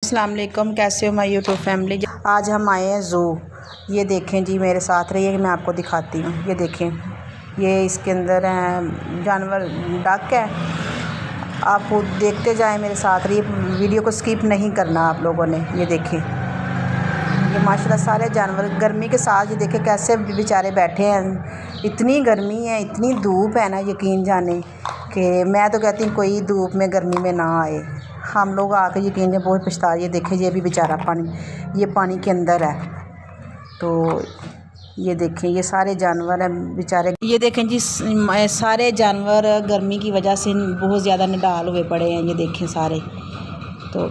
अस्सलाम वालेकुम, कैसे हो माय यूट्यूब फैमिली। आज हम आए हैं ज़ू। ये देखें जी, मेरे साथ रहिए, मैं आपको दिखाती हूँ। ये देखें, ये इसके अंदर जानवर डक है। आप खुद देखते जाएं, मेरे साथ रहिए, वीडियो को स्किप नहीं करना आप लोगों ने। ये देखें, ये माशाल्लाह सारे जानवर गर्मी के साथ, ये देखें कैसे बेचारे बैठे हैं। इतनी गर्मी है, इतनी धूप है ना, यकीन जाने कि मैं तो कहती हूँ कोई धूप में गर्मी में ना आए। हम लोग आके यकीन जाने बहुत पछता। ये देखें, ये भी बेचारा पानी, ये पानी के अंदर है। तो ये देखें, ये सारे जानवर हैं बेचारे। ये देखें जी, सारे जानवर गर्मी की वजह से बहुत ज़्यादा निडाल हुए पड़े हैं। ये देखें सारे। तो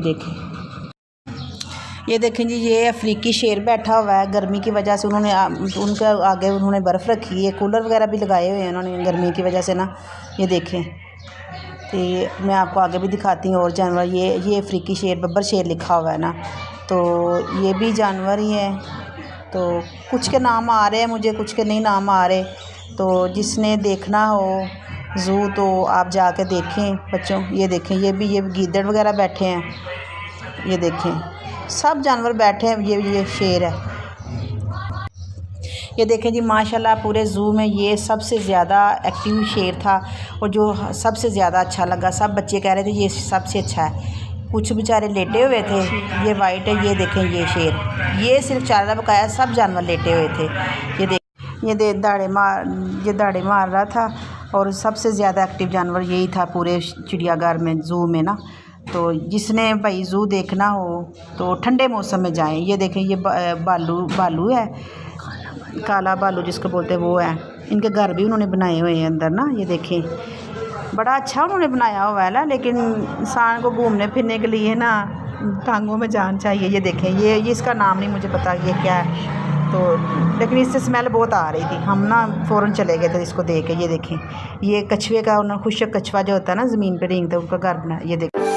ये देखें जी, ये अफ्रीकी शेर बैठा हुआ है। गर्मी की वजह से उन्होंने उनके आगे उन्होंने बर्फ़ रखी है, कूलर वगैरह भी लगाए हुए हैं उन्होंने गर्मी की वजह से ना। ये देखें, तो मैं आपको आगे भी दिखाती हूँ और जानवर। ये अफ्रीकी शेर, बब्बर शेर लिखा हुआ है ना, तो ये भी जानवर ही है। तो कुछ के नाम आ रहे हैं मुझे, कुछ के नहीं नाम आ रहे। तो जिसने देखना हो ज़ू तो आप जाके देखें बच्चों। ये देखें, ये गीदड़ वगैरह बैठे हैं। ये देखें, सब जानवर बैठे हैं। ये शेर है। ये देखें जी, माशाल्लाह पूरे ज़ू में ये सबसे ज़्यादा एक्टिव शेर था और जो सबसे ज़्यादा अच्छा लगा। सब बच्चे कह रहे थे ये सबसे अच्छा है। कुछ बेचारे लेटे हुए थे। ये वाइट है, ये देखें, ये शेर, ये सिर्फ चारा पकाया, सब जानवर लेटे हुए थे। ये दाढ़े मार रहा था और सबसे ज़्यादा एक्टिव जानवर यही था पूरे चिड़ियाघर में, ज़ू में ना। तो जिसने भाई ज़ू देखना हो तो ठंडे मौसम में जाएं। ये देखें, ये भालू है, काला भालू जिसको बोलते हैं वो है। इनके घर भी उन्होंने बनाए हुए हैं अंदर ना। ये देखें, बड़ा अच्छा उन्होंने बनाया हुआ है ना, लेकिन इंसान को घूमने फिरने के लिए ना टांगों में जान चाहिए। ये देखें, ये इसका नाम नहीं मुझे पता ये क्या है, तो लेकिन इससे स्मेल बहुत आ रही थी। हम ना फ़ौरन चले गए थे इसको देख के। ये देखें, ये कछुए का, उन्होंने खुशक कछुआ जो होता है ना ज़मीन पर रेंगता है, उनका घर बना। ये देखें।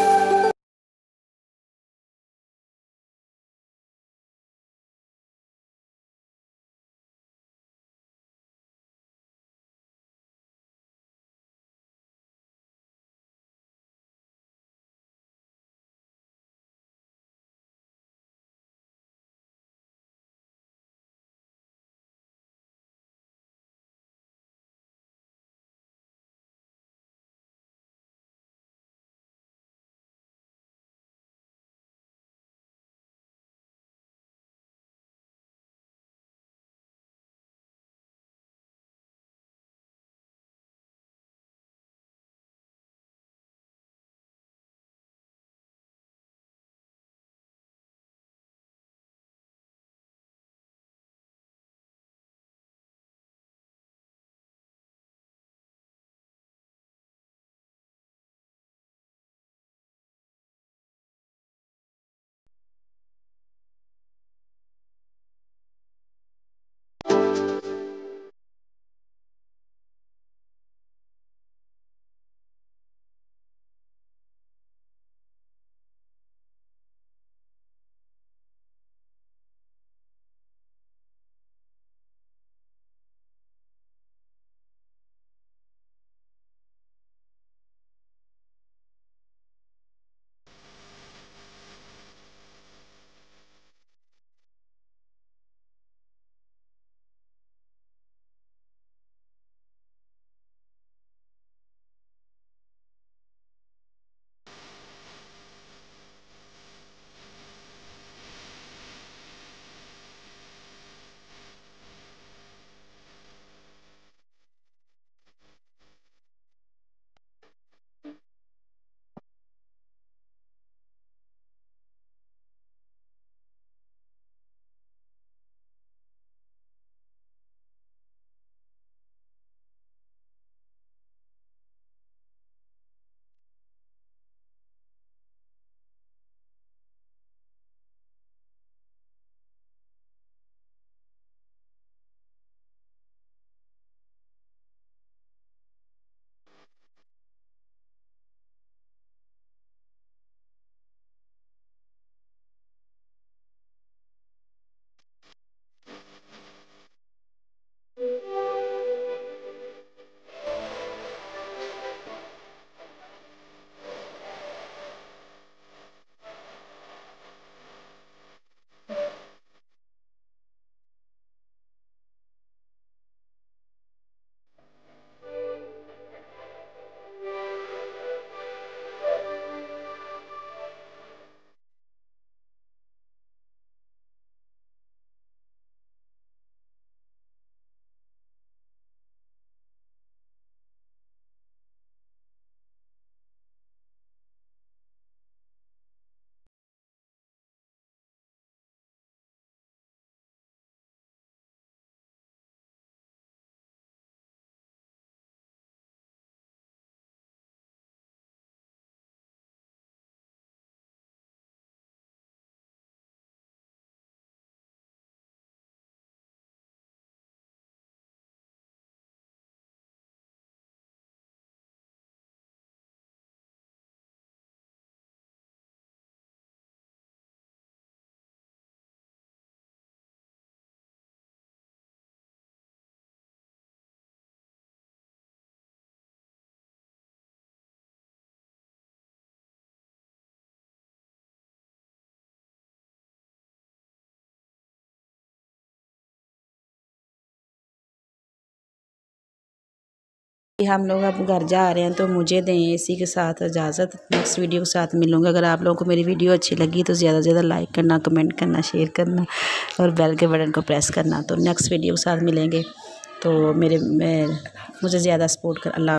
हम लोग अब घर जा रहे हैं, तो मुझे दें इसी के साथ इजाज़त। नेक्स्ट वीडियो के साथ मिलूँगा। अगर आप लोगों को मेरी वीडियो अच्छी लगी तो ज़्यादा से ज़्यादा लाइक करना, कमेंट करना, शेयर करना और बेल के बटन को प्रेस करना। तो नेक्स्ट वीडियो के साथ मिलेंगे। तो मुझे ज़्यादा सपोर्ट कर। अल्लाह।